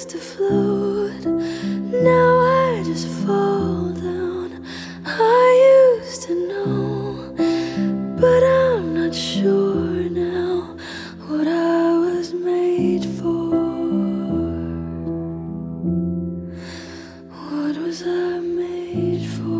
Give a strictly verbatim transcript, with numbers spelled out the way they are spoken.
used to float, now I just fall down. I used to know, but I'm not sure now what I was made for. What was I made for?